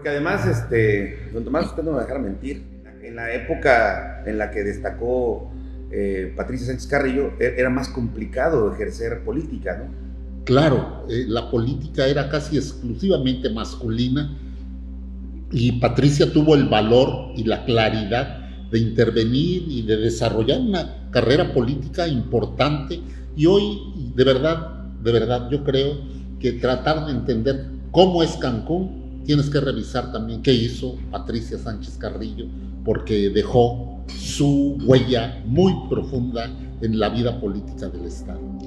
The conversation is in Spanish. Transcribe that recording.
porque además, don Tomás, usted no me va a dejar mentir, en la época en la que destacó Patricia Sánchez Carrillo, era más complicado ejercer política, ¿no? Claro, la política era casi exclusivamente masculina y Patricia tuvo el valor y la claridad de intervenir y de desarrollar una carrera política importante. Y hoy, de verdad, yo creo que tratar de entender cómo es Cancún, tienes que revisar también qué hizo Patricia Sánchez Carrillo, porque dejó su huella muy profunda en la vida política del Estado.